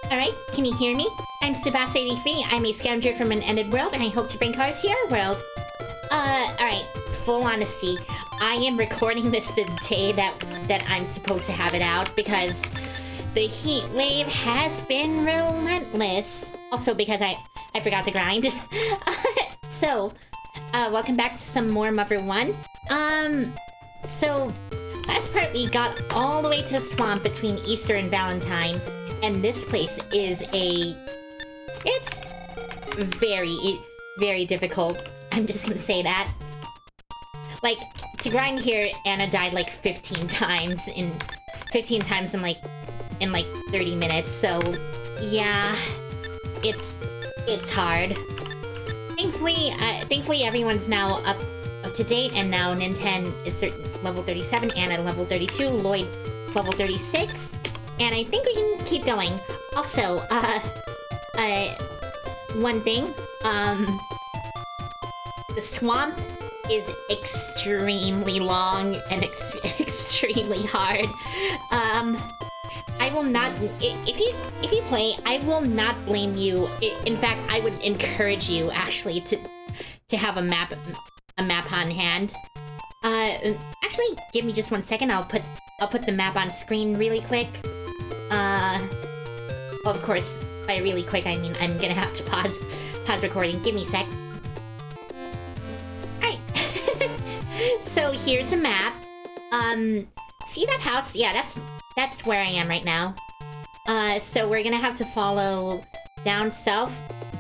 Alright, can you hear me? I'm Sebas83, I'm a scavenger from an ended world, and I hope to bring cards to your world. Alright, full honesty, I am recording this the day that I'm supposed to have it out, because the heat wave has been relentless. Also because I forgot to grind. So, welcome back to some more Mother 1. So, last part we got all the way to the swamp between Easter and Valentine, and this place is it's very, very difficult. I'm just gonna say that. Like, to grind here, Anna died like 15 times in like 30 minutes, so yeah, it's hard. Thankfully everyone's now up to date, and now Nintendo is level 37, Anna level 32, Lloyd level 36, and I think we can keep going. Also, one thing, the swamp is extremely long and extremely hard. I will not, if you play, I will not blame you. In fact, I would encourage you actually to have a map on hand. Actually, give me just 1 second. I'll put the map on screen really quick. Of course, by really quick I mean I'm gonna have to pause recording. Give me a sec. Alright. So here's the map. See that house? Yeah, that's where I am right now. So we're gonna have to follow down south,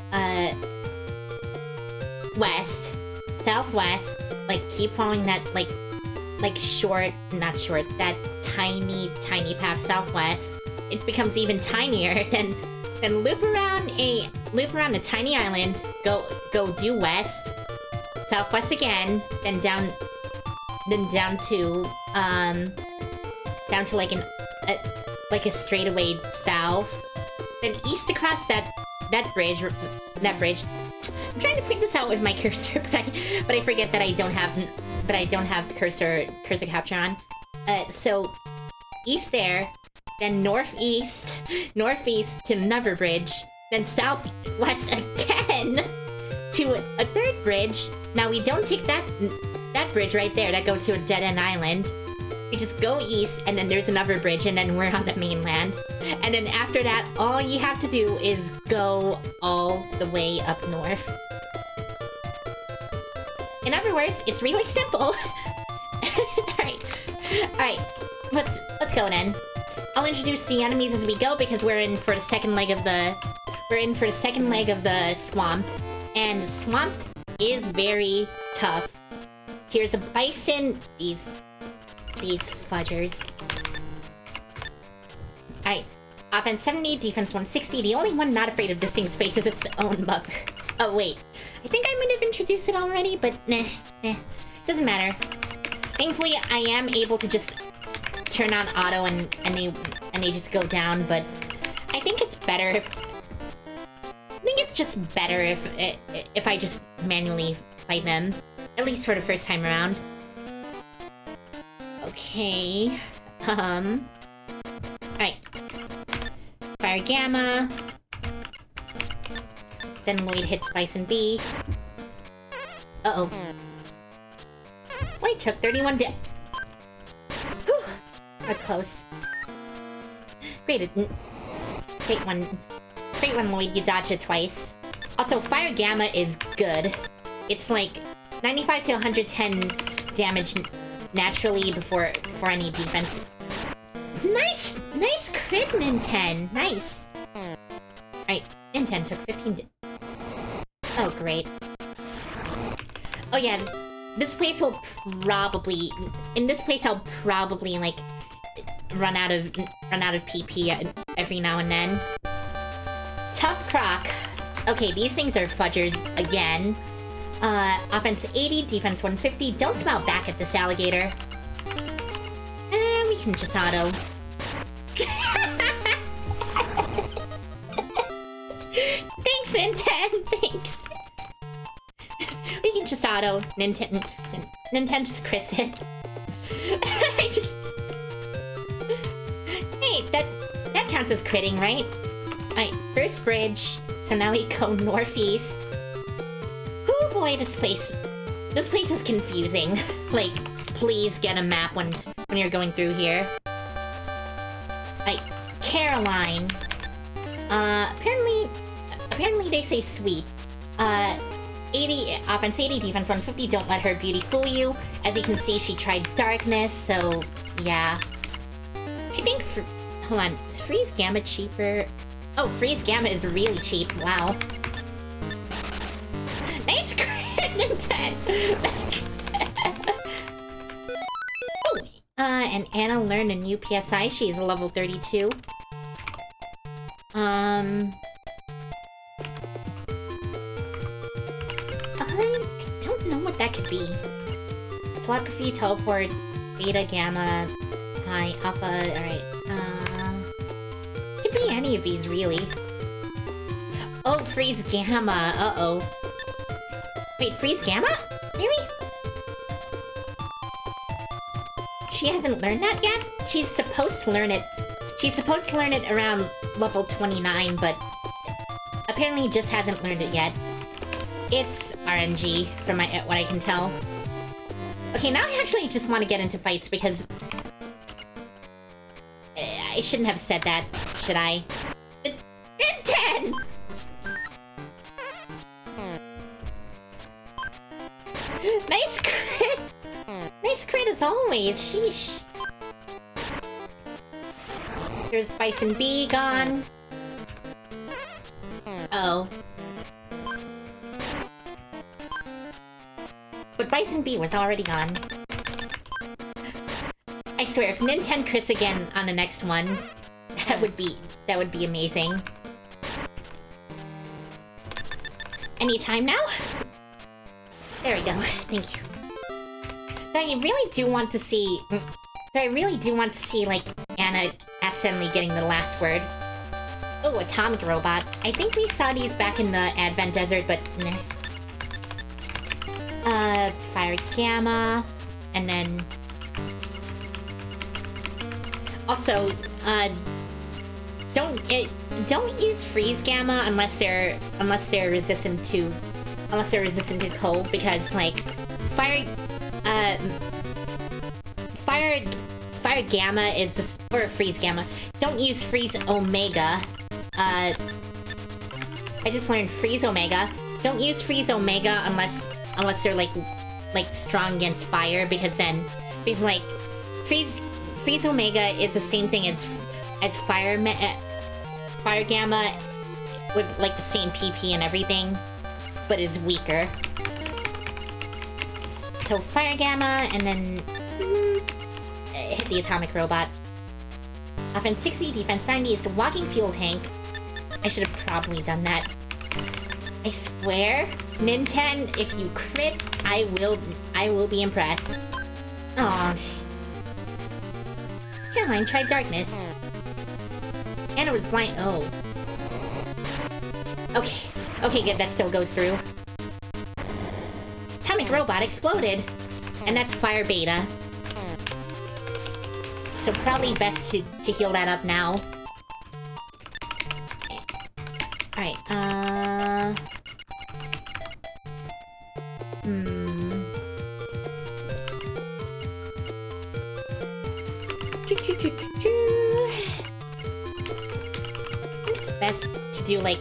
west, southwest, like keep following that like not short, that tiny path southwest. It becomes even tinier, then loop around a tiny island, go due west, southwest again, then down to like a straightaway south, then east across that bridge. I'm trying to point this out with my cursor, but I forget that I don't have the cursor capture on. So east there, then northeast to another bridge, then southwest again to a third bridge. Now we don't take that bridge right there that goes to a dead-end island. We just go east, and then there's another bridge, and then we're on the mainland. And then after that, all you have to do is go all the way up north. In other words, it's really simple. Alright, let's go then. I'll introduce the enemies as we go, because we're in for the second leg of the swamp, and the swamp is very tough. Here's a bison. These fudgers. Alright. Offense 70, defense 160. The only one not afraid of this thing's face is its own mother. Oh, wait. I think I might have introduced it already, but nah. Doesn't matter. Thankfully, I am able to just turn on auto and they just go down, but I think it's better if... I think it's just better if I just manually fight them. At least for the first time around. Okay, alright. Fire Gamma. Then Lloyd hits Bison B. Uh-oh. Lloyd took 31 Whew! That's close. Great one, Lloyd, you dodged it twice. Also, Fire Gamma is good. It's like 95 to 110 damage naturally before any defense. Nice crit, Nintendo. Nice. Alright, Nintendo took 15. Oh, great. Oh yeah, this place will probably... In this place, I'll probably like run out of PP every now and then. Tough Croc. Okay, these things are fudgers again. Offense 80, defense 150. Don't smile back at this alligator. We can just auto. Thanks, Nintendo. Thanks. We can just auto. Nintendo just crits it. Hey, that counts as critting, right? Alright, first bridge. So now we go northeast. Oh boy, this place is confusing. Like, please get a map when you're going through here. Alright, Caroline. Apparently they say sweet. 80 offense, 80 defense, 150. Don't let her beauty fool you. As you can see, she tried darkness, so yeah. I think, hold on, is Freeze Gamma cheaper? Oh, Freeze Gamma is really cheap, wow. Nice crit! Oh, and Anna learned a new PSI, she's level 32. I don't know what that could be. Telepathy, teleport, beta, gamma, high, alpha, alright. Could be any of these, really. Oh, Freeze Gamma, uh-oh. Wait, Freeze Gamma? Really? She hasn't learned that yet? She's supposed to learn it. She's supposed to learn it around level 29, but apparently just hasn't learned it yet. It's RNG, from what I can tell. Okay, now I actually just want to get into fights because... I shouldn't have said that, should I? 10! Nice crit! Nice crit as always, sheesh. There's Bison B gone. Uh-oh. But Bison B was already gone. I swear, if Nintendo crits again on the next one, that would be amazing. Any time now? There we go. Thank you. So I really do want to see... like, Anna accidentally getting the last word. Oh, Atomic Robot. I think we saw these back in the Advent Desert, but nah. Fire Gamma, and then... Also, don't use Freeze Gamma unless they're resistant to cold, because like Fire Gamma is this, or Freeze Gamma. Don't use Freeze Omega. I just learned Freeze Omega. Don't use Freeze Omega unless they're like strong against fire, because like Freeze Omega is the same thing as Fire Gamma with like the same PP and everything, but is weaker. So Fire Gamma, and then hit the Atomic Robot. Offense 60, defense 90. It's a walking fuel tank. I should have probably done that. I swear, Nintendo, if you crit, I will be impressed. Aw. Caroline tried darkness. Anna was blind. Oh. Okay. Okay, good. That still goes through. Atomic Robot exploded. And that's Fire Beta. So probably best to heal that up now. Alright, It's best to do, like,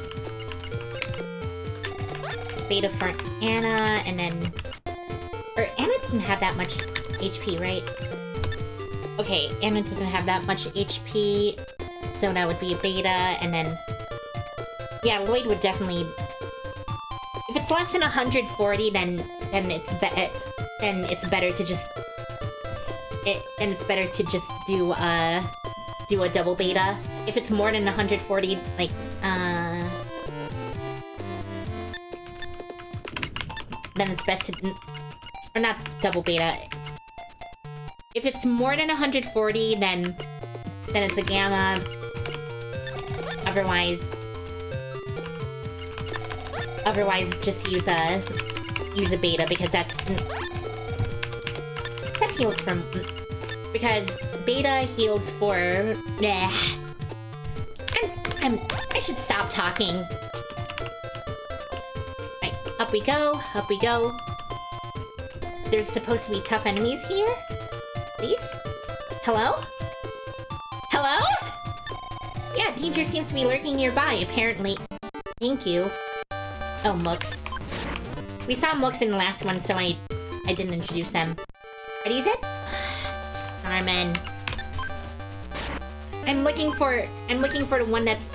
beta for Anna, and then... Or Anna doesn't have that much HP, right? Okay, Anna doesn't have that much HP, so that would be a beta, and then... Yeah, Lloyd would definitely... If it's less than 140, then it's better to just... Then it's better to just do a double beta. If it's more than 140, like, then it's best to... Or not double beta. If it's more than 140, then it's a gamma. Otherwise, just use a beta, because that heals from... Because beta heals for... I should stop talking. Right, up we go, up we go. There's supposed to be tough enemies here? Please? Hello? Hello? Yeah, danger seems to be lurking nearby, apparently. Thank you. Oh, Mooks. We saw Mooks in the last one, so I didn't introduce them. Are these it? Starman. I'm looking for the one that's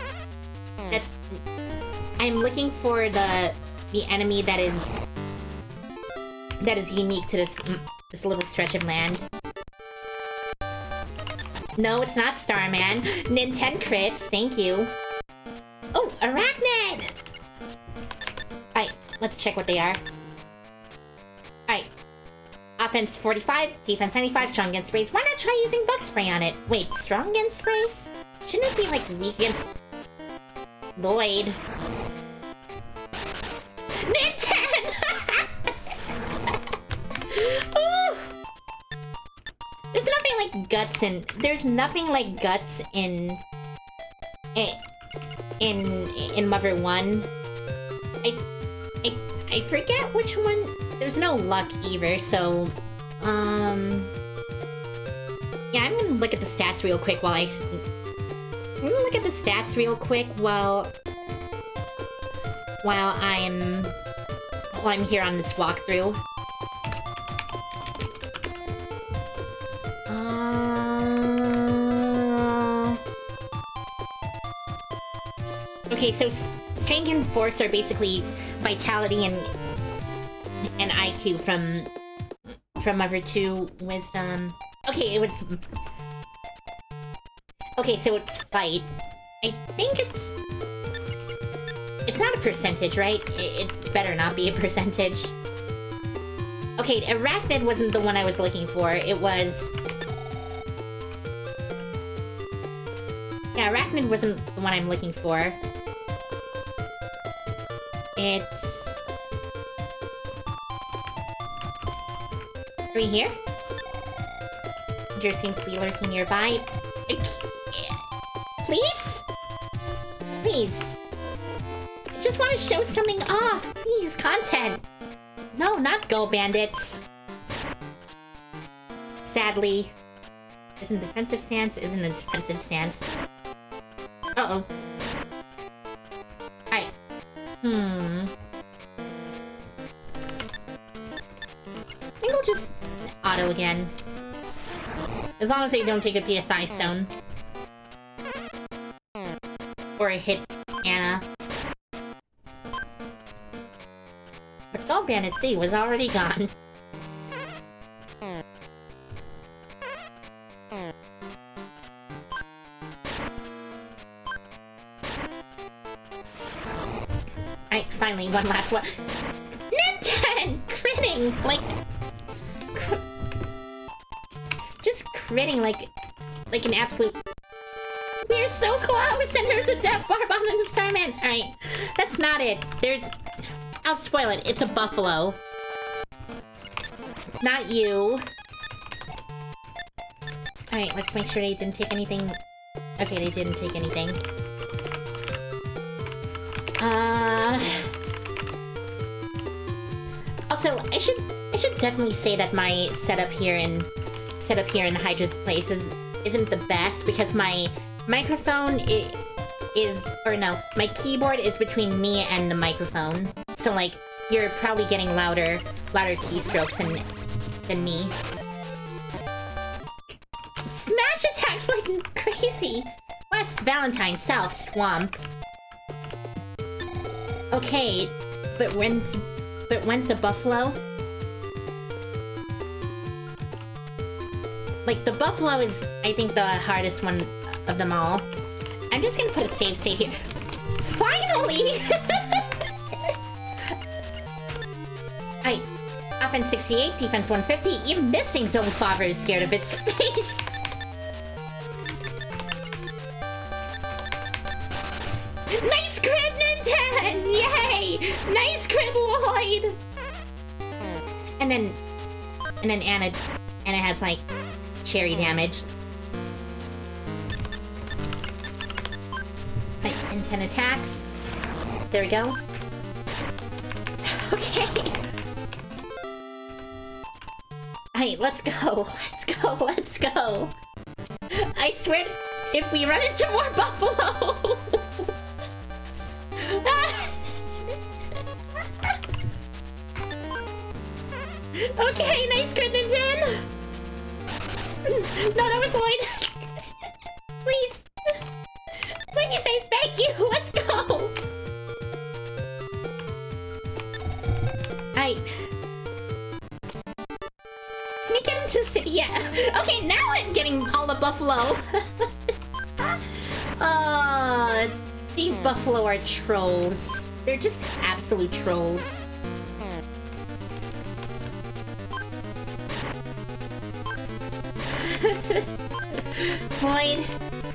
I'm looking for the enemy that is unique to this little stretch of land. No, it's not Starman. Nintendo crits, thank you. Oh, Arachnid! Alright, let's check what they are. Alright. Offense 45, defense 95, strong against sprays. Why not try using bug spray on it? Wait, strong against sprays? Shouldn't it be like weak against Lloyd? Nintendo! There's nothing like guts in. There's nothing like guts in Mother 1. I forget which one. There's no luck either, so yeah, I'm gonna look at the stats real quick while I'm here on this walkthrough. Okay, so Strength and Force are basically Vitality and IQ from Mother 2, Wisdom. Okay, okay, so it's Fight. I think it's not a percentage, right? It better not be a percentage. Okay, Arachnid wasn't the one I was looking for. It was... Yeah, Arachnid wasn't the one I'm looking for. It's... Are we here? Danger seems to be lurking nearby. Please? Please. I just want to show something off. Please, content. No, not Go Bandits. Sadly. Isn't defensive stance? Isn't a defensive stance. Uh-oh. Alright. I think I'll just auto again. As long as they don't take a PSI stone. Or hit Anna. But Go Bandit C was already gone. Alright, finally, one last one. Nintendo! Critting! Like... just critting like an absolute... We're so close! And there's a death bar bomb in the Starman! Alright, that's not it. There's... I'll spoil it. It's a buffalo. Not you. Alright, let's make sure they didn't take anything... Okay, they didn't take anything. Also, I should definitely say that my setup here in Hydra's place isn't the best because my microphone my keyboard is between me and the microphone. So like you're probably getting louder keystrokes than me. Smash attacks like crazy. West Valentine, South Swamp. Okay, but when's the buffalo? Like, the buffalo is, I think, the hardest one of them all. I'm just gonna put a save state here. Finally! Alright, offense 68, defense 150. Even this thing's own father is scared of its face. Nice crit, Nintendo! Yay! Nice crit, Lloyd! And then Anna has, like, cherry damage. Right, and 10 attacks. There we go. Okay. Hey, let's go. Let's go. Let's go. I swear, if we run into more buffalo. Okay, nice crit, Ninten. No, that was Lloyd. Please. Please, I beg you. Let's go. Can you get into the city? Yeah. Okay, now I'm getting all the buffalo. These buffalo are trolls. They're just absolute trolls. Lloyd.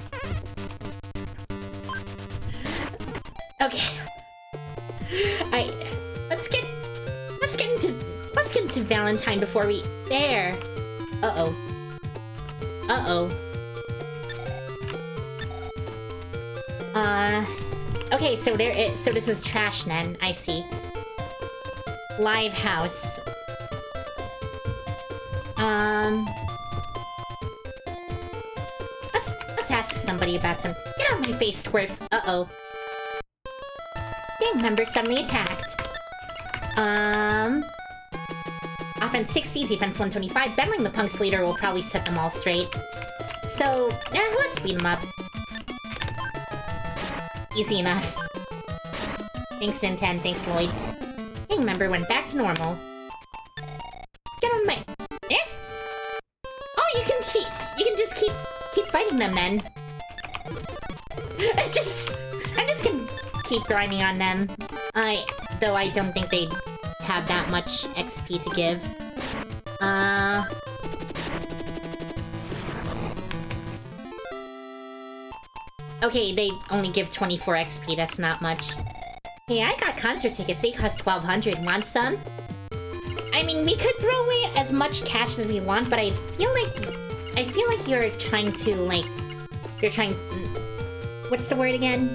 Okay. Alright. Let's get into Valentine before we... There. Uh-oh. Uh-oh. Okay, so so this is Trash Nen, I see. Live house. Let's ask somebody about some... Get out of my face, twerps. Uh-oh. Gang member suddenly attacked. Offense 60, defense 125. Battling the Punks leader will probably set them all straight. So, let's beat them up. Easy enough. Thanks, Ninten. Thanks, Lloyd. Gang member went back to normal. Get on my... Eh? Oh, you can just keep fighting them then. I'm just gonna keep grinding on them. Though I don't think they'd have that much XP to give. Okay, they only give 24 XP, that's not much. Hey, I got concert tickets, they cost 1,200. Want some? I mean, we could throw away as much cash as we want, but I feel like you're trying to, like... You're trying... What's the word again?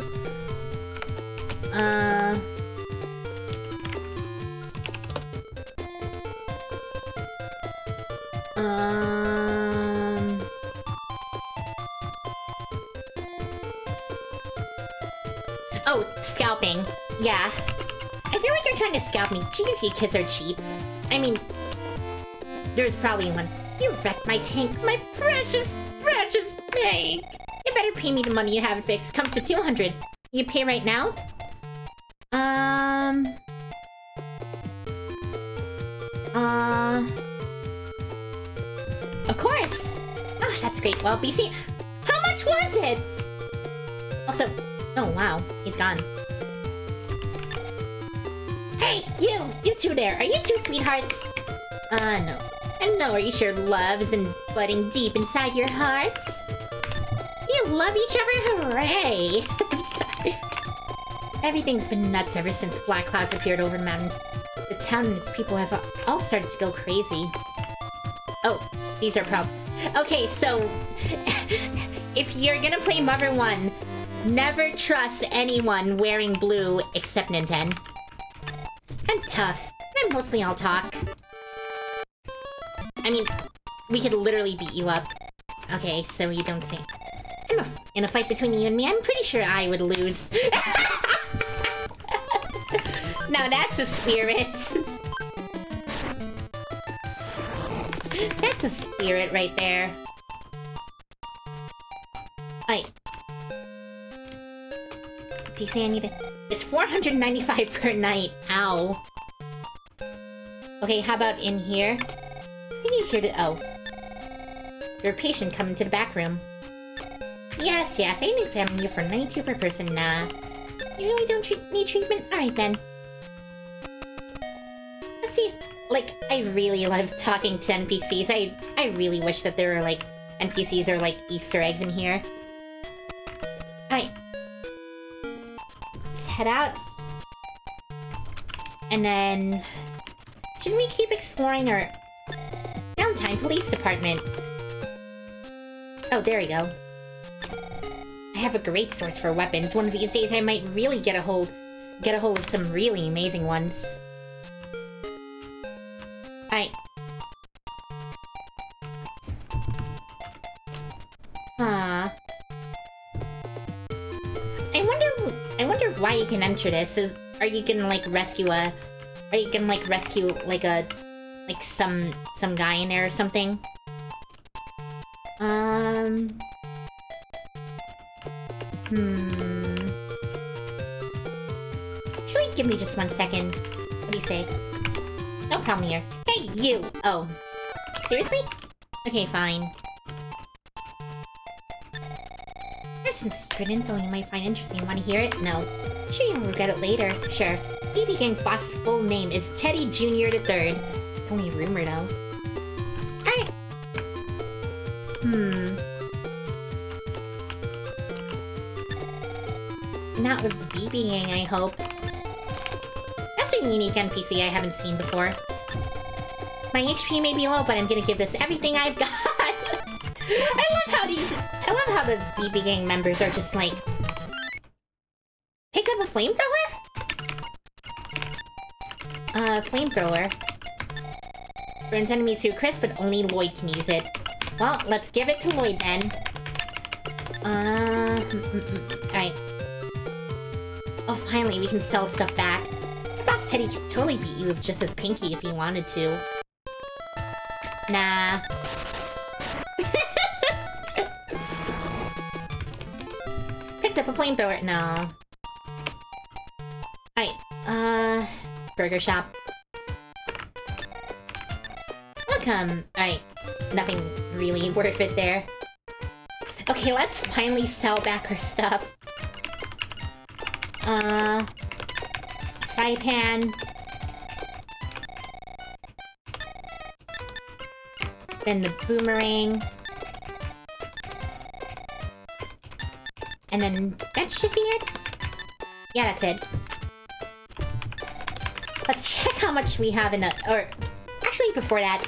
Oh, scalping. Yeah. I feel like you're trying to scalp me. Jeez, you kids are cheap. I mean, there's probably one. You wrecked my tank. My precious, precious tank. You better pay me the money you haven't fixed. Comes to 200. You pay right now? Of course. Oh, that's great. Well, BC, how much was it? Also, oh wow, he's gone. Hey, you two there. Are you two sweethearts? No. And no, are you sure love isn't budding deep inside your hearts? You love each other? Hooray! I'm sorry. Everything's been nuts ever since black clouds appeared over the mountains. The town and its people have all started to go crazy. Oh, these are okay, so... if you're gonna play Mother 1, never trust anyone wearing blue except Ninten. I'm tough. I'm mostly all talk. I mean, we could literally beat you up. Okay, so you don't say... In a fight between you and me, I'm pretty sure I would lose. Now that's a spirit. That's a spirit right there. Do you say I need it? It's 495 per night. Ow. Okay, how about in here? Who needs here to... Oh. You're a patient, come into the back room. Yes, I can examine you for 92 per person. Nah. You really don't need treatment? Alright then. Let's see if... Like, I really love talking to NPCs. I really wish that there were, like, NPCs or, like, Easter eggs in here. Alright. Let's head out. And then... Shouldn't we keep exploring our... Downtime Police Department? Oh, there we go. I have a great source for weapons. One of these days I might really get a hold of some really amazing ones. Alright. I wonder why you can enter this. Are you gonna like rescue some guy in there or something? Actually, give me just 1 second. What do you say? No problem here. Hey, you! Oh. Seriously? Okay, fine. There's some secret info you might find interesting. Want to hear it? No. Sure you'll regret it later. Sure. BB Gang's boss's full name is Teddy Jr. III. It's only a rumor, though. Alright. Not with the BB Gang, I hope. That's a unique NPC I haven't seen before. My HP may be low, but I'm gonna give this everything I've got. I love how the BB Gang members are just like, pick up a flamethrower? Flamethrower. Burns enemies to a crisp, but only Lloyd can use it. Well, let's give it to Lloyd then. Alright. Oh, finally, we can sell stuff back. My boss Teddy could totally beat you with just as Pinky if he wanted to. Nah. Picked up a flamethrower. No. Alright, burger shop. Welcome. Alright, nothing really worth it there. Okay, let's finally sell back our stuff. Fry pan. Then the boomerang. And then that should be it? Yeah, that's it. Let's check how much we have in the... Or, actually, before that...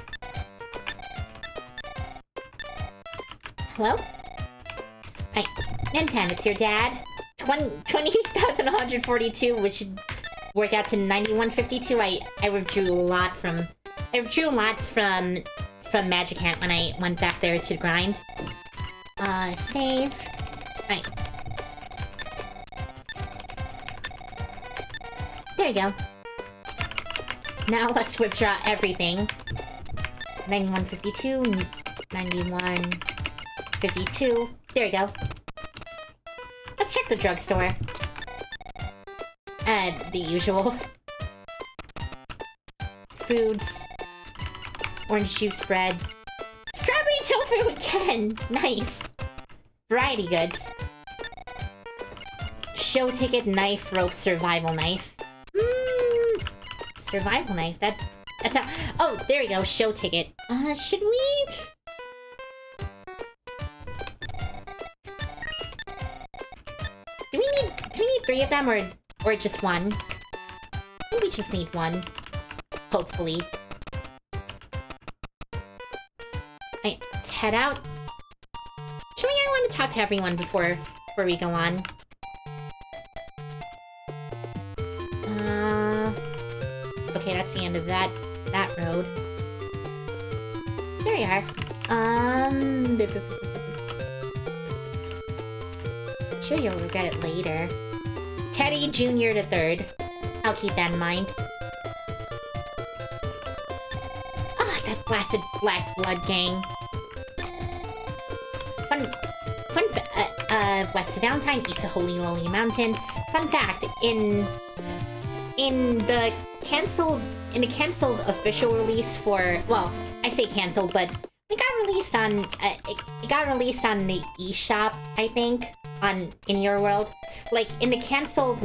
Hello? Hi, Ninten, it's your dad. 28,142, which should work out to 9152. I withdrew a lot from... from Magicant when I went back there to grind. Save. Right. There you go. Now let's withdraw everything. 9152, 9152. There you go. Let's check the drugstore. The usual. Foods. Orange juice bread. Strawberry tofu again! Nice! Variety goods. Show ticket, knife, rope, survival knife. Survival knife, that's how... Oh, there we go, show ticket. Should we... Do we need 3 of them, or just one? I think we just need one. Hopefully. Alright, let's head out. Actually, I want to talk to everyone before we go on. Okay, that's the end of that road. There you are. Sure you'll regret it later. Teddy Jr. III. I'll keep that in mind. Ah, that blasted Black Blood Gang. West of Valentine, east of Holy Lowly Mountain. Fun fact, in the canceled official release for, well, I say canceled, but it got released on the eShop, I think, in your world. Like in the canceled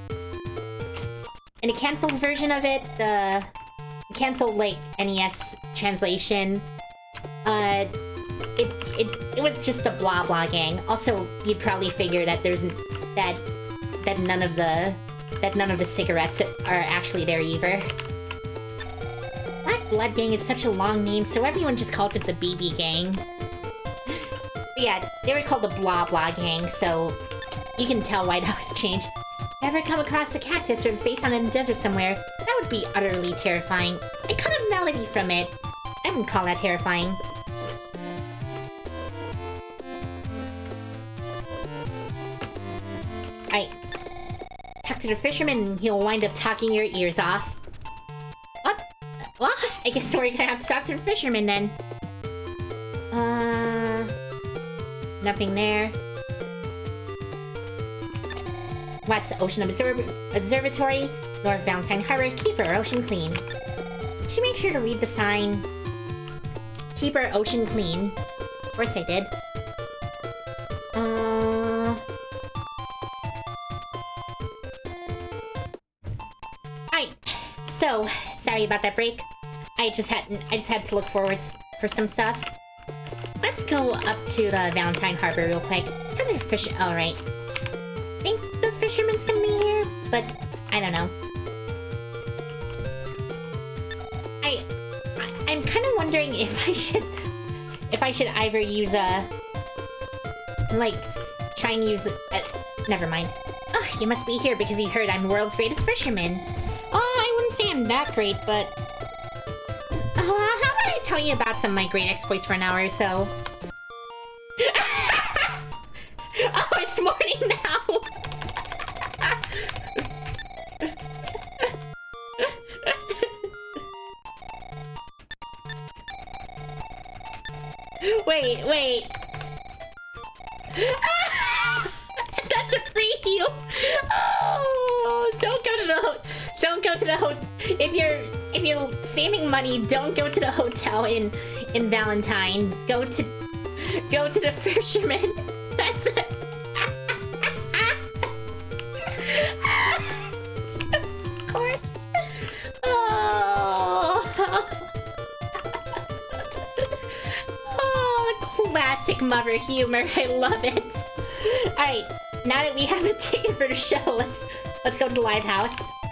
version of it, the canceled like NES translation, it was just a blah blah gang. Also, you'd probably figure that that none of the cigarettes are actually there either. Black Blood Gang is such a long name, so everyone just calls it the BB Gang. But yeah, they were called the Blah Blah Gang, so you can tell why that was changed. Ever come across a cactus or face on in the desert somewhere? That would be utterly terrifying. I cut a melody from it. I wouldn't call that terrifying. I talk to the fisherman and he'll wind up talking your ears off. What? Well, I guess we're gonna have to talk to the fisherman then. Nothing there. West Ocean Observatory, North Valentine Harbor, keep our ocean clean. Should make sure to read the sign. Keep our ocean clean. Of course I did. Alright, so sorry about that break. I just had to look forward for some stuff. Let's go up to the Valentine Harbor real quick. Other fish. Alright. Think the fisherman's gonna be here, but I don't know. I'm kind of wondering if I should either use like try and use never mind. Oh, you must be here because you heard I'm the world's greatest fisherman. Oh, I wouldn't say I'm that great, but how about I tell you about some of my great exploits for an hour or so? Oh, it's morning now. Wait. That's a free heal. Oh, don't go to the hotel. If you're saving money, don't go to the hotel in Valentine. Go to the fisherman. That's it. Of course. Classic mother humor. I love it. Alright, now that we have a ticket for the show, let's go to the live house.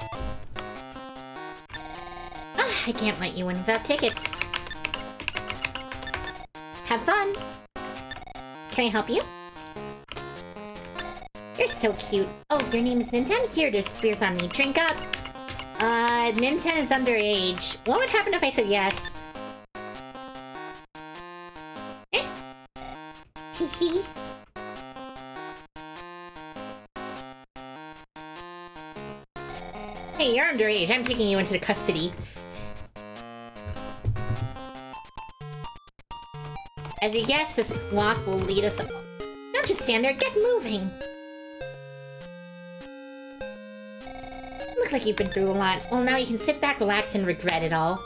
I can't let you in without tickets. Have fun. Can I help you? You're so cute. Oh, your name is Ninten? Here, there's beers on me. Drink up. Ninten is underage. What would happen if I said yes? Hey, you're underage. I'm taking you into the custody. As you guess, this walk will lead us... Don't just stand there, get moving! Look like you've been through a lot. Well, now you can sit back, relax, and regret it all.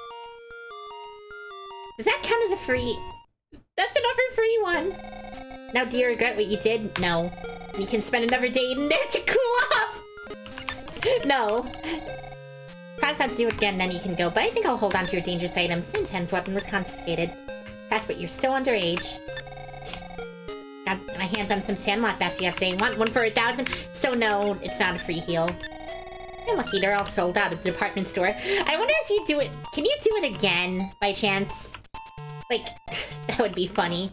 Does that count as a free... That's another free one! Now, do you regret what you did? No. You can spend another day in there to cool off! No. Promise not to do it again, then you can go. But I think I'll hold on to your dangerous items. Ninten's weapon was confiscated. That's but you're still underage. Got my hands on some Sandlot bats yesterday. Want one for 1,000? So no, it's not a free heal. You're lucky they're all sold out at the department store. I wonder if you do it... Can you do it again, by chance? Like, that would be funny.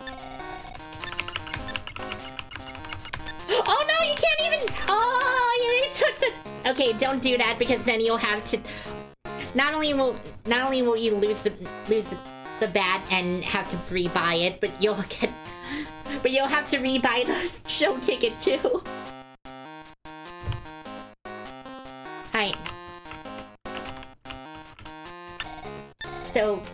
Oh no, you can't even... Oh, you took the... Okay, don't do that because then you'll have to... Not only will you lose the bat and have to rebuy it, but you'll have to rebuy the show ticket too. Hi. So...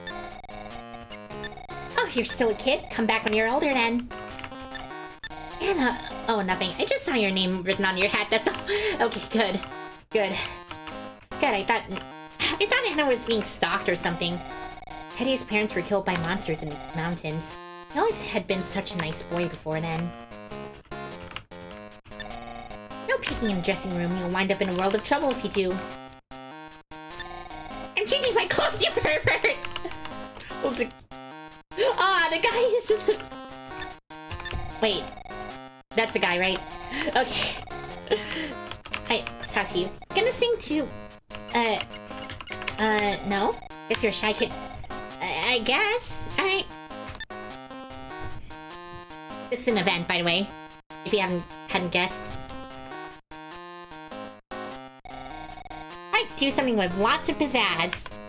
Oh, you're still a kid? Come back when you're older then. Anna... Oh, nothing. I just saw your name written on your hat, that's all. Okay, good. Good. Good, I thought Anna was being stalked or something. Teddy's parents were killed by monsters in the mountains. He always had been such a nice boy before then. No peeking in the dressing room. You'll wind up in a world of trouble if you do. I'm changing my clothes, you pervert! The guy is... Wait. That's the guy, right? Okay. Let's talk to you. Gonna sing to... no? Guess you're a shy kid. I guess. Alright. This is an event, by the way, if you hadn't guessed. Alright, do something with lots of pizzazz.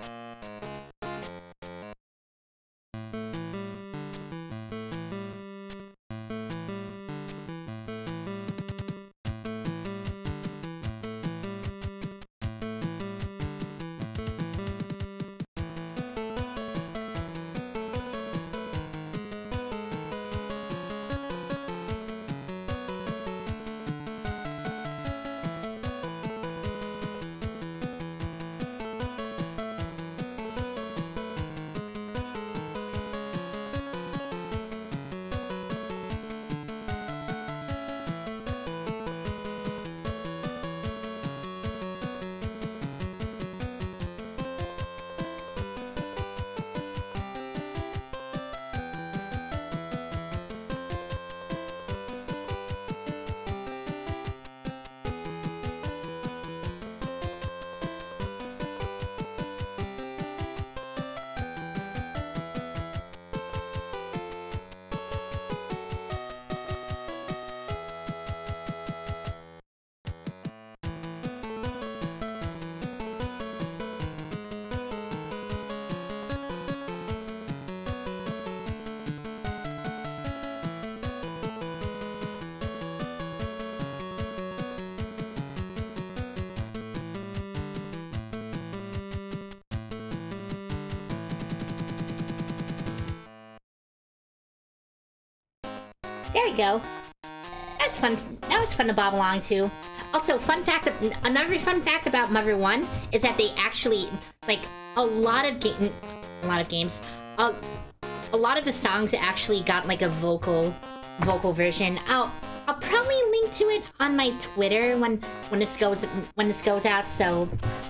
There we go. That's fun. That was fun to bob along to. Also, another fun fact about Mother 1 is that they actually, like, a lot of games, a lot of the songs actually got like a vocal version. I'll probably link to it on my Twitter when this goes out. So,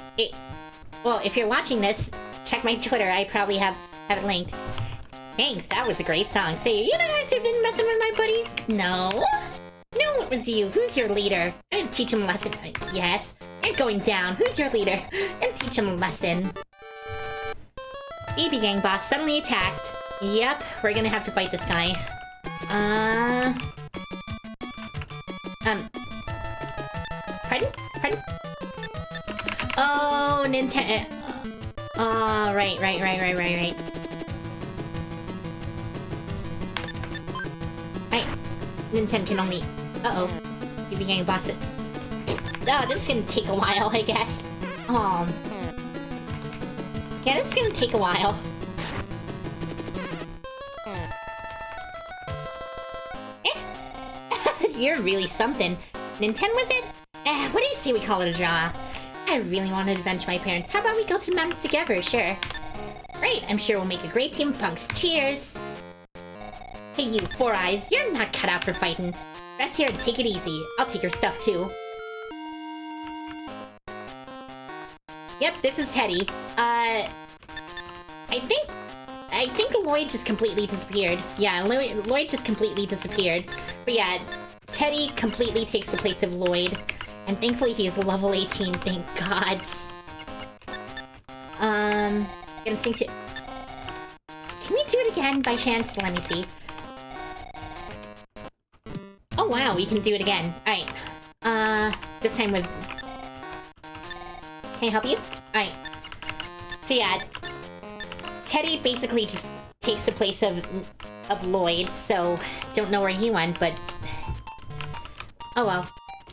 well, if you're watching this, check my Twitter. I probably have it linked. Thanks, that was a great song. Say, you guys have been messing with my buddies? No? No, it was you. Who's your leader? I'm gonna teach him a lesson. Yes. You're going down. Who's your leader? I'm teach him a lesson. BB Gang boss suddenly attacked. Yep, we're gonna have to fight this guy. Pardon? Pardon? Oh, Nintendo. Oh, right. Nintendo can only... Uh-oh. You became boss it. Oh, this is gonna take a while, I guess. Yeah, this is gonna take a while. You're really something. Nintendo, was it? What do you say we call it a draw? I really want to avenge my parents. How about we go to the mountains together? Sure. Great, I'm sure we'll make a great team of punks. Cheers! Hey you, Four Eyes, you're not cut out for fighting. Rest here and take it easy. I'll take your stuff too. Yep, this is Teddy. I think Lloyd just completely disappeared. Yeah, Lloyd just completely disappeared. But yeah, Teddy completely takes the place of Lloyd. And thankfully he is level 18, thank gods. Gonna sing to... Can we do it again by chance? Let me see. Oh wow, we can do it again. Alright. This time with... Can I help you? Alright. So yeah, Teddy basically just takes the place of Lloyd, so don't know where he went, but... Oh well.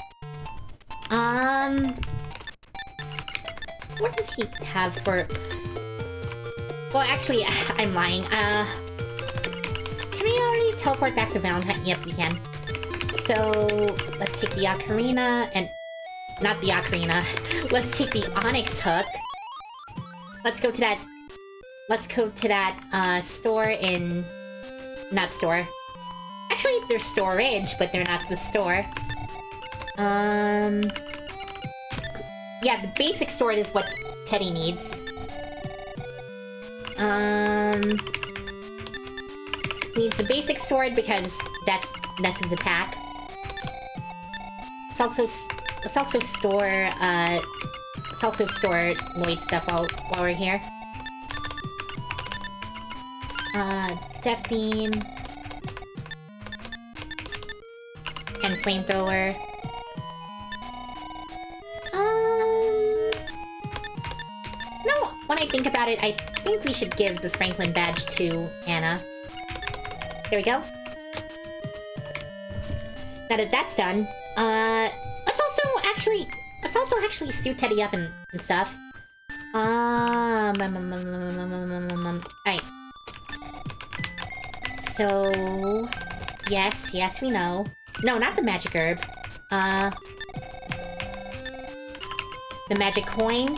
What does he have for... Well, actually, I'm lying. Can we already teleport back to Valentine? Yep, we can. So, let's take the Ocarina, and... Not the Ocarina. Let's take the Onyx Hook. Let's go to that... store in... Not store. Actually, they're storage, but they're not the store. Yeah, the basic sword is what Teddy needs. Needs the basic sword because that's his attack. Let's also store Lloyd stuff while we're here. Death Beam. flamethrower. No, when I think about it, I think we should give the Franklin badge to Anna. There we go. Now that that's done, let's also actually stew Teddy up and stuff. Alright. So... Yes, we know. No, not the magic herb. The magic coin.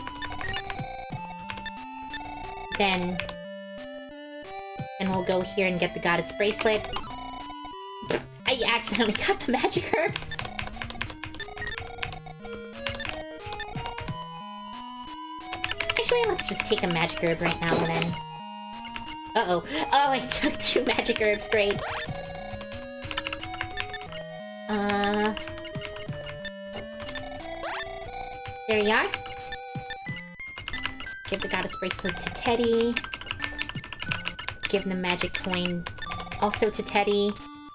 Then we'll go here and get the goddess bracelet. I accidentally got the magic herb. Actually, let's just take a magic herb right now and then. Uh-oh. Oh, I took 2 magic herbs. Great. There you are. Give the goddess bracelet to Teddy. Give the magic coin also to Teddy.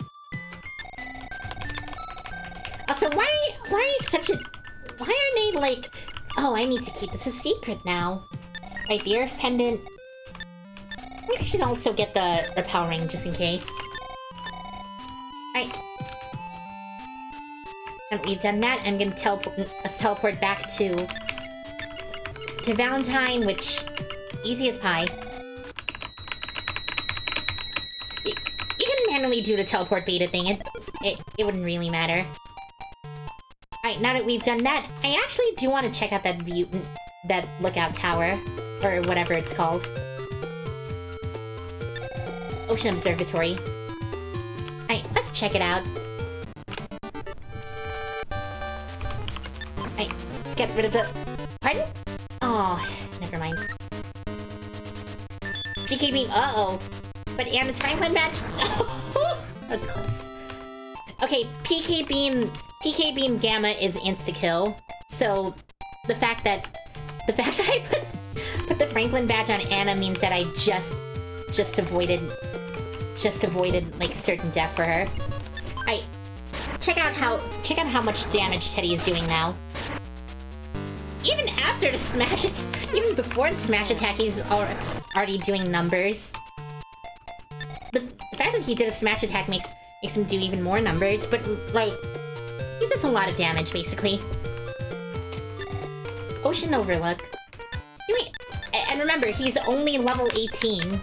Also, why are you such a... Why are they like... Oh, I need to keep this a secret now. Right, the Earth Pendant. Maybe I should also get the Repel Ring just in case. Alright. Now that we've done that, I'm gonna teleport back to Valentine, which... Easy as pie. You can manually do the teleport beta thing, it wouldn't really matter. Alright, now that we've done that, I actually do want to check out that view... that lookout tower. Or whatever it's called. Ocean Observatory. Alright, let's check it out. Alright, let's get rid of the... Pardon? Oh, never mind. PK Beam, uh-oh. But Anna's Franklin match? That was close. Okay, PK Beam Gamma is insta-kill. So, the fact that I put the Franklin badge on Anna means that I just avoided like certain death for her. Alright, check out how much damage Teddy is doing now. Even after the smash attack, even before the smash attack, he's already doing numbers. The fact that he did a smash attack makes him do even more numbers, but like, he does a lot of damage basically. Ocean Overlook. Wait, and remember, he's only level 18.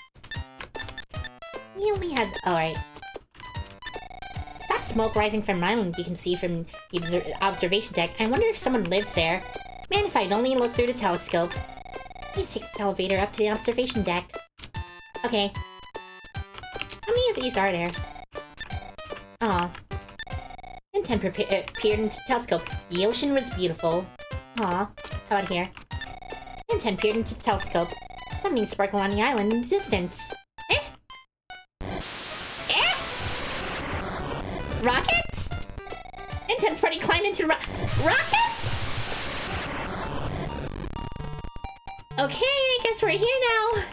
He only has... Alright. Is that smoke rising from an island you can see from the observation deck? I wonder if someone lives there. Man, if I'd only looked through the telescope. Please take the elevator up to the observation deck. Okay. How many of these are there? Aw. N10 appeared into the telescope. The ocean was beautiful. Aw. How about here? N10 peered into the telescope. Something sparkled on the island in the distance. Eh? Eh? Rocket? N10's party climbed into rocket? Okay, I guess we're here now.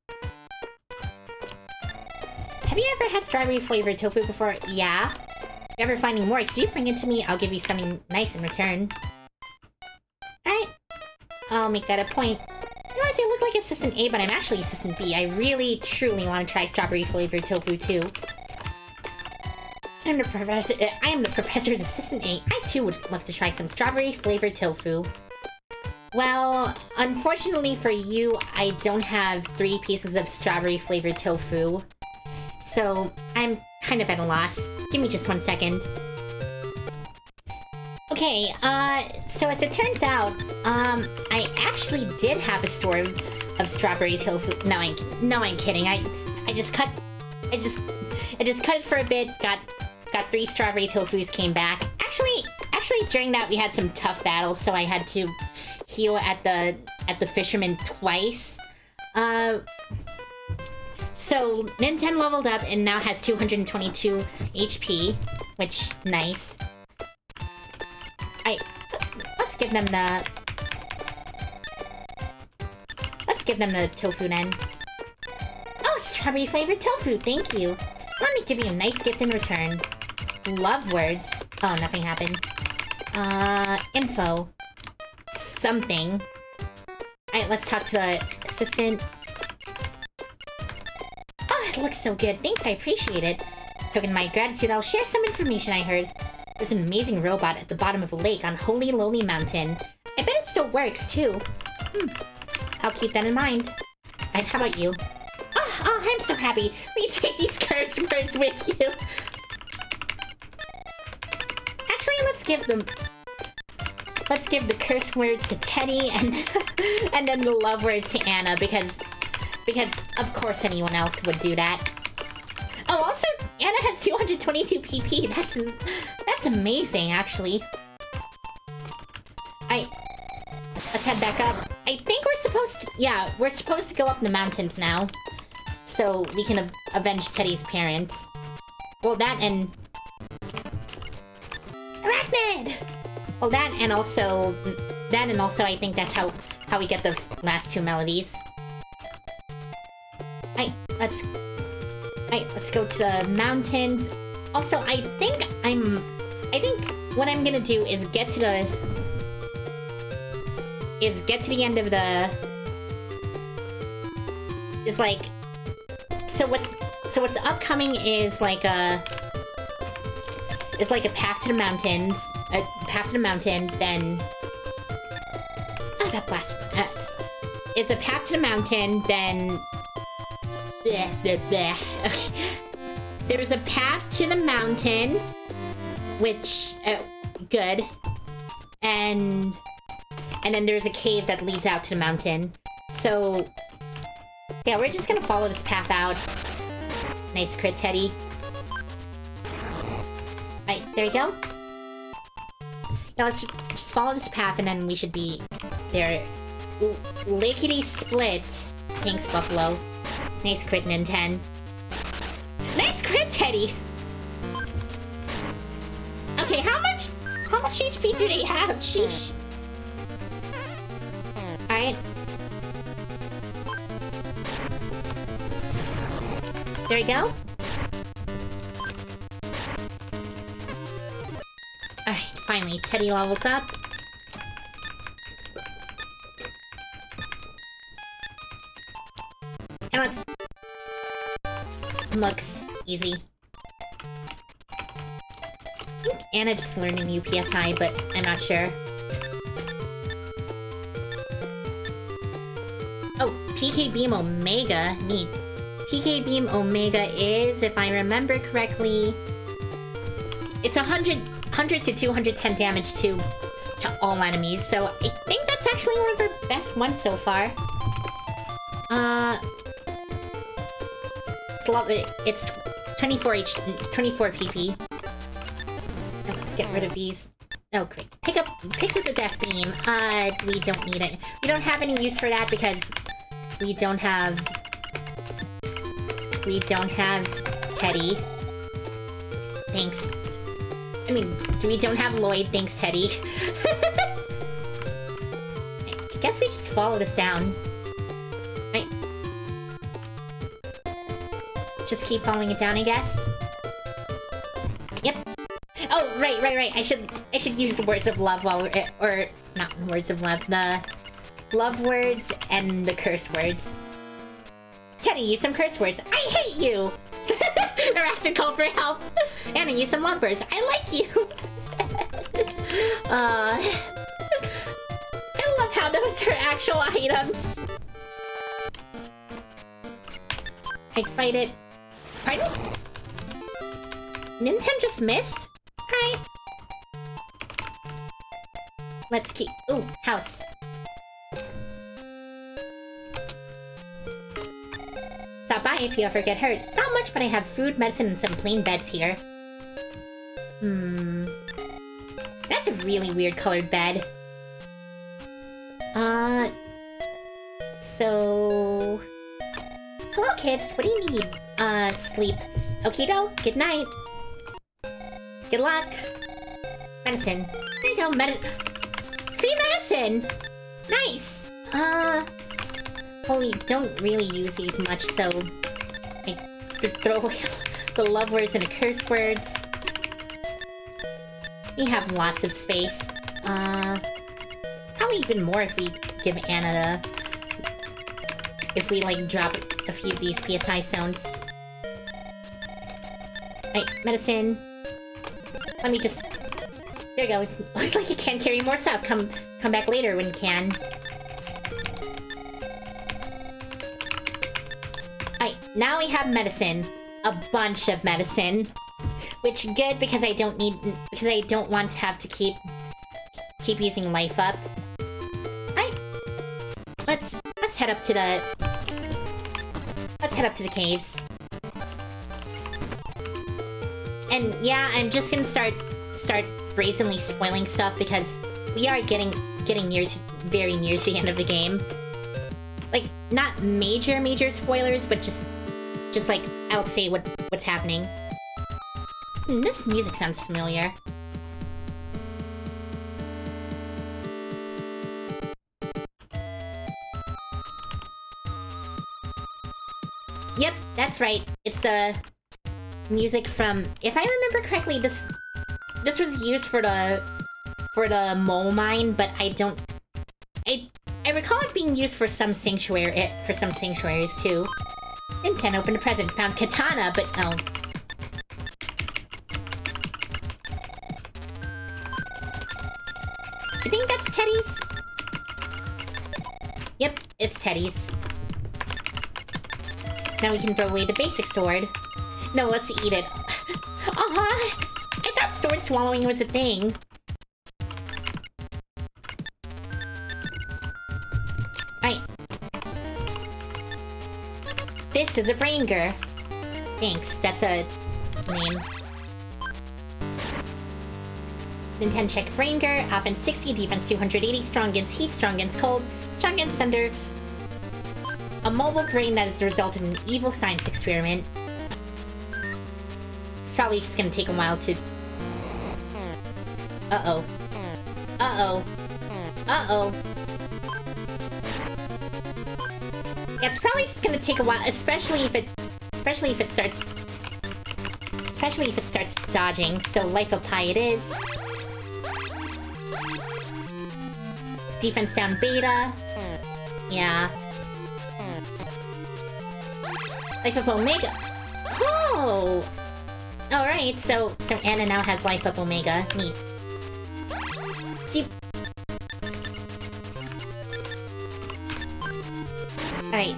Have you ever had strawberry flavored tofu before? Yeah. If you're ever finding more, could you bring it to me? I'll give you something nice in return. Alright. I'll make that a point. You know, I look like Assistant A, but I'm actually Assistant B. I really, truly want to try strawberry flavored tofu too. I am the professor's Assistant A. I too would love to try some strawberry flavored tofu. Well, unfortunately for you, I don't have 3 pieces of strawberry flavored tofu. So, I'm kind of at a loss. Give me just 1 second. Okay, so as it turns out, I actually did have a store of strawberry tofu. No, I'm kidding. I just cut it for a bit, got 3 strawberry tofus, came back. Actually, during that we had some tough battles, so I had to heal at the fisherman twice. So N10 leveled up and now has 222 HP, which nice. Let's give them the tofu then. Oh, it's strawberry flavored tofu. Thank you. Let me give you a nice gift in return. Love words. Oh, nothing happened. Info. Something. Alright, let's talk to the assistant. Oh, it looks so good. Thanks, I appreciate it. Token my gratitude, I'll share some information I heard. There's an amazing robot at the bottom of a lake on Holy Lowly Mountain. I bet it still works, too. I'll keep that in mind. Alright, how about you? Oh, I'm so happy. Please take these curse words with you. Actually, let's give the curse words to Teddy and then the love words to Anna because of course anyone else would do that. Oh, also Anna has 222 PP. That's amazing, actually. Let's head back up. I think we're supposed to go up the mountains now, so we can avenge Teddy's parents. Well, that and Arachnid. Well, that and also I think that's how we get the last two melodies. Let's go to the mountains. Also, I think what I'm gonna do is get to the end of the... It's like... So what's upcoming is like a... It's like a path to the mountains. A path to the mountain, then... Oh, that blast... it's a path to the mountain, then... Okay. There's a path to the mountain, which... good. And then there's a cave that leads out to the mountain. So... Yeah, we're just gonna follow this path out. Nice crit, Teddy. Right, there you go. Now let's just follow this path and then we should be there. Lickety split. Thanks, Buffalo. Nice crit, Ninten. Nice crit, Teddy! Okay, how much HP do they have? Sheesh. Alright. There we go. Alright, finally, Teddy levels up. And let's... Looks easy. I think Anna just learned a new PSI, but I'm not sure. Oh, PK Beam Omega. Neat. PK Beam Omega is, if I remember correctly... It's 100 to 210 damage to all enemies, so I think that's actually one of our best ones so far. It's 24 PP. And let's get rid of these. Oh, great. Pick up the Death Beam. We don't need it. We don't have any use for that because we don't have Teddy. Thanks. I mean, we don't have Lloyd. Thanks, Teddy. I guess we just follow this down. Right. Just keep following it down, I guess. Yep. Oh, right. I should use the words of love while we're... Or, not words of love. The love words and the curse words. Teddy, use some curse words. I hate you! Arachnid call for help. Anna, use some love words. I like you. I love how those are actual items. I'd fight it. Pardon? Ninten just missed? Alright. Let's keep... Ooh, house. Stop by if you ever get hurt. It's not much, but I have food, medicine, and some plain beds here. That's a really weird colored bed. So... Hello, kids. What do you need? Sleep. Okido, good night. Good luck. Medicine. There you go, free medicine! Nice! Well, we don't really use these much, so... I throw away the love words and the curse words. We have lots of space. Probably even more if we give Anna if we, like, drop a few of these PSI stones. Right, medicine. Let me just... There you go. Looks like you can carry more stuff. Come back later when you can. Alright, now we have medicine. A bunch of medicine. Which good because I don't need... Because I don't want to have to keep using life up. Alright. Let's head up to the... Let's head up to the caves. And yeah, I'm just gonna start brazenly spoiling stuff because we are getting very near to the end of the game. Like, not major spoilers, but just like, I'll say what's happening. This music sounds familiar. Yep, that's right. It's the music from... If I remember correctly, this was used for the mole mine, but I don't... I recall it being used for some sanctuaries too. Nintendo opened a present, found katana, but oh. Do you think that's Teddy's? Yep, it's Teddy's. Now we can throw away the basic sword. No, let's eat it. I thought sword swallowing was a thing. Right. This is a Branger. Thanks, that's a name. Nintendo check Branger, offense 60, defense 280, strong against heat, strong against cold, strong against thunder. A mobile brain that is the result of an evil science experiment. It's probably just gonna take a while to... Uh-oh. Uh-oh. Uh-oh. Yeah, it's probably just gonna take a while, especially if it starts dodging. So Life of Pi it is. Defense down beta. Yeah. Life of Omega. Oh! Alright, so Anna now has Life of Omega. Neat. Alright.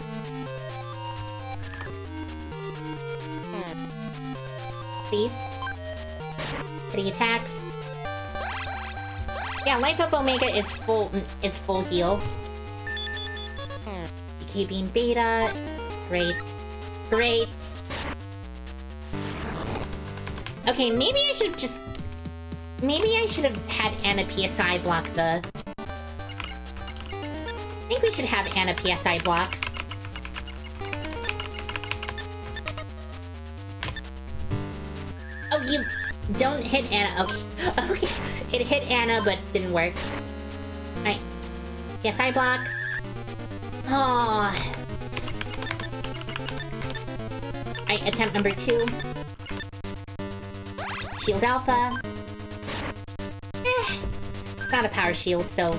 Please. Pretty attacks. Yeah, Life Up Omega is full heal. DK Beam Beta. Great. Great. Okay, maybe I should have just... Maybe I should have had Anna PSI block the... I think we should have Anna PSI block. Oh, you don't hit Anna. Okay. Okay. It hit Anna, but didn't work. Alright. PSI block. Oh. Alright, attempt number 2. Shield Alpha. It's not a power shield, so...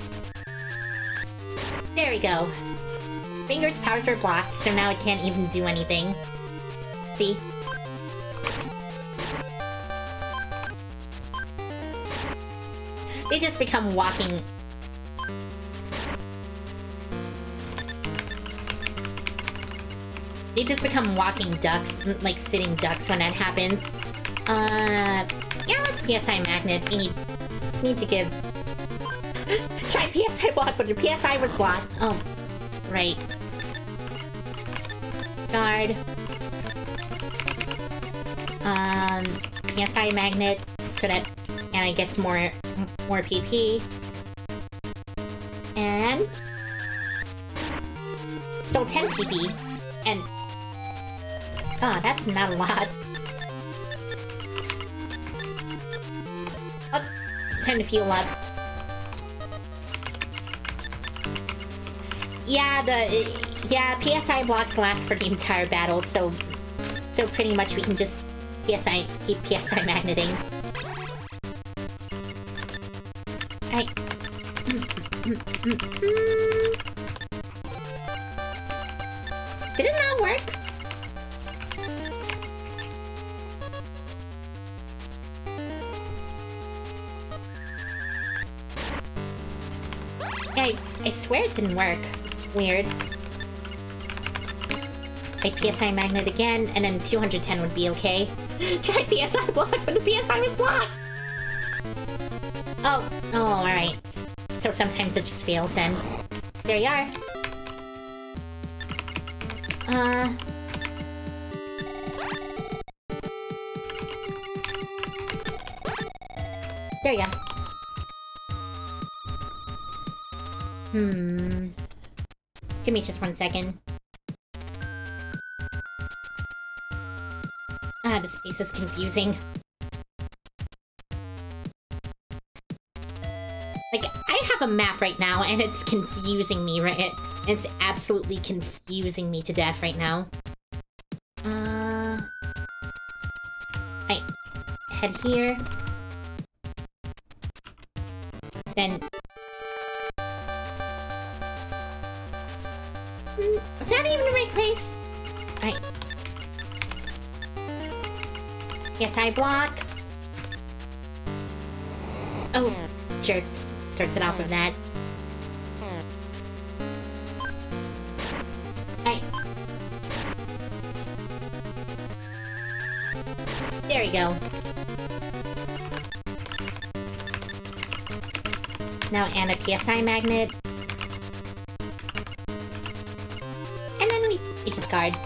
There we go. Finger's powers are blocked, so now it can't even do anything. See? They just become walking... They just become walking ducks, like sitting ducks when that happens. Yeah, let's PSI Magnet. We need to give... Try PSI block, but your PSI was blocked. Oh, right. Guard. PSI Magnet, so that Anna gets more PP. And... Still 10 PP. And... Oh, that's not a lot. Oh, time to fuel up. Yeah, PSI blocks last for the entire battle, so pretty much we can just keep PSI magneting. Hey. Did it not work? Yeah, I swear it didn't work. Weird. Like PSI magnet again, and then 210 would be okay. Try PSI block, but the PSI was blocked! Oh, alright. So sometimes it just fails then. There you are. There you go. Give me just 1 second. This space is confusing. Like, I have a map right now, and it's confusing me, right? It's absolutely confusing me to death right now. I head here. Then... was that even the right place? Yes, I block. Oh, jerk. Starts it off with that. There we go. Now and a PSI magnet. And then we discard.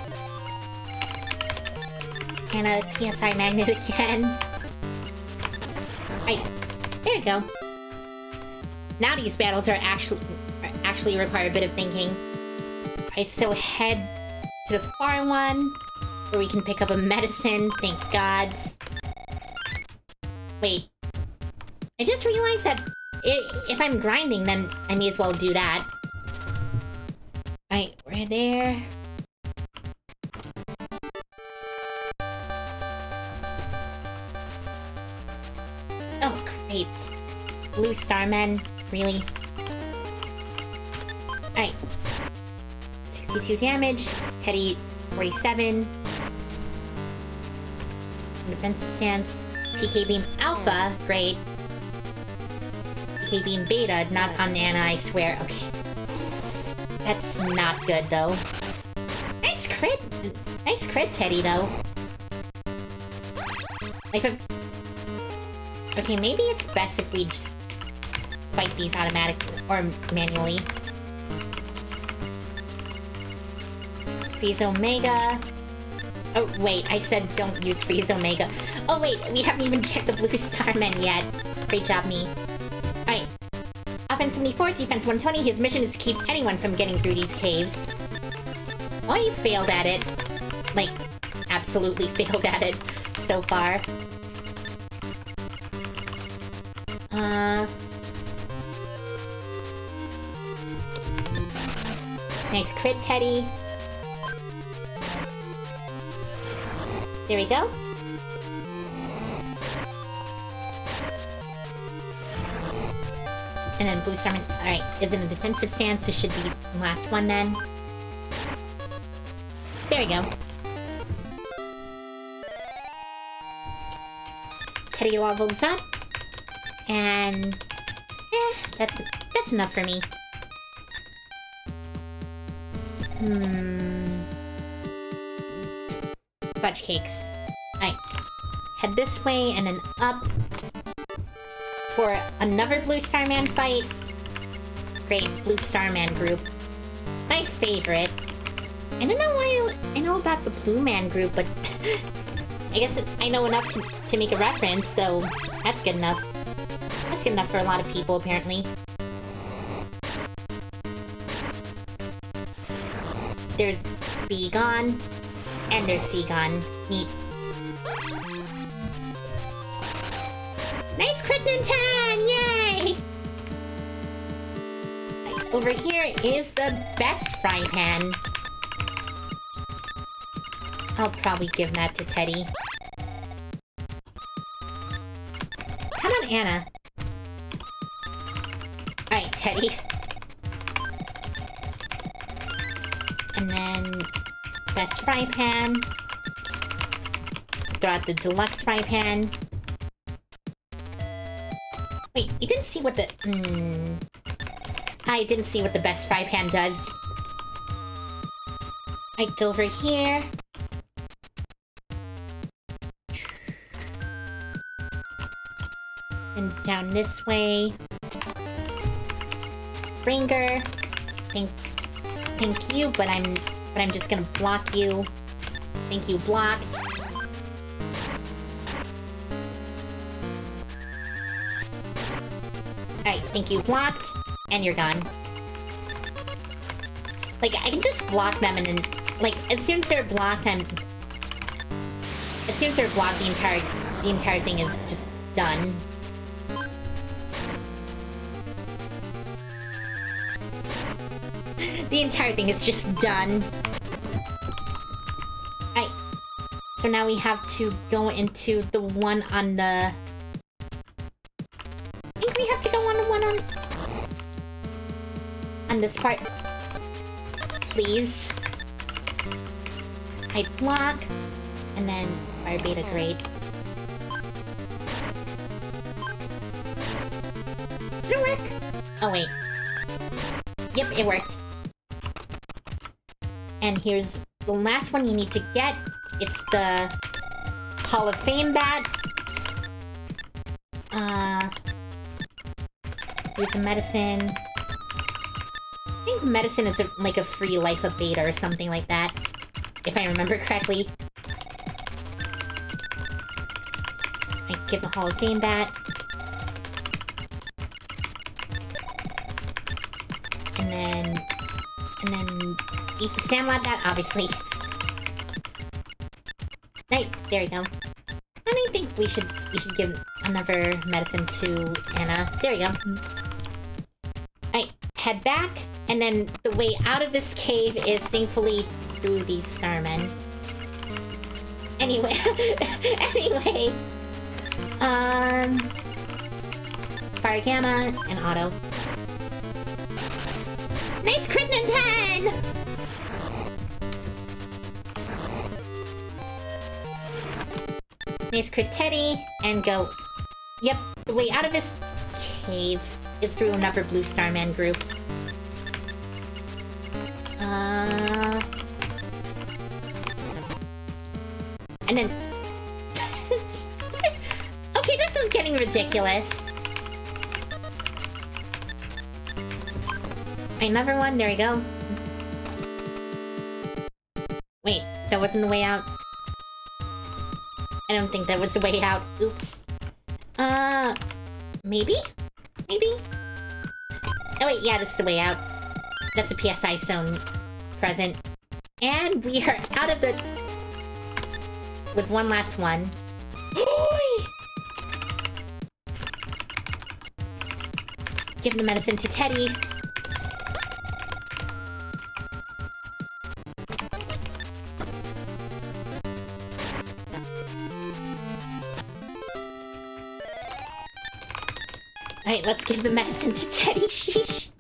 And a PSI magnet again. Right. There you go. Now these battles are actually require a bit of thinking. Right, so head to the far one, where we can pick up a medicine, thank gods. Wait. I just realized that if I'm grinding, then I may as well do that. Right, we're there. Oh, great. Blue Starman, really? Alright. 62 damage, Teddy 47. Defensive stance. PK Beam Alpha, great. PK Beam Beta, not on Anna, I swear. Okay. That's not good, though. Nice crit! Nice crit, Teddy, though. Like, okay, maybe it's best if we just fight these automatically, or manually. Freeze Omega. Oh, wait, I said don't use Freeze Omega. Oh, wait, we haven't even checked the Blue Starman yet. Great job, me. Alright. Offense 74, defense 120. His mission is to keep anyone from getting through these caves. Well, you failed at it. Like, absolutely failed at it so far. Nice crit, Teddy. There we go. And then Blue Starman. Alright, is in a defensive stance. This should be the last one then. There we go. Teddy levels up. And... that's enough for me. Fudge cakes. Alright. Head this way and then up for another Blue Starman fight. Great, Blue Starman group. My favorite. I don't know why I know about the Blue Man group, but I guess I know enough to make a reference, so that's good enough. That's good enough for a lot of people, apparently. There's B-Gon, and there's C-Gon. Neat. Nice crit Ninten! Yay! Over here is the best fry pan. I'll probably give that to Teddy. How about Anna? Alright, Teddy. And then... Best fry pan. Throw out the deluxe fry pan. Wait, you didn't see what the... I didn't see what the best fry pan does. Alright, go over here. And down this way. Ringer. Thank you, but I'm just gonna block you. Thank you, blocked. Alright, thank you, blocked. And you're gone. Like, I can just block them and then... Like, as soon as they're blocked, As soon as they're blocked, the entire thing is just done. The entire thing is just done. Alright. So now we have to go into the one on the... I think we have to go on the one on this part. Please. I'd block. And then fire beta grade. Did it work? Oh wait. Yep, it worked. And here's the last one you need to get. It's the Hall of Fame bat. Here's the medicine. I think medicine is like a free life of beta or something like that. If I remember correctly. I give the Hall of Fame bat. And then eat the Sandlot bat, obviously. Right, there you go. And I think we should give another medicine to Anna. There you go. Alright, head back, and then the way out of this cave is thankfully through these starmen. Anyway, Fire Gamma and Auto. Nice crit in 10! Nice crit Teddy, and go. Yep, the way out of this cave is through another Blue Starman group. And then... Okay, this is getting ridiculous. Another one, there we go. Wait, that wasn't the way out. I don't think that was the way out. Oops. Maybe? Maybe? Oh wait, yeah, this is the way out. That's a PSI stone present. And we are out of the... With one last one. Give the medicine to Teddy. Alright, let's give the medicine to Teddy. Sheesh.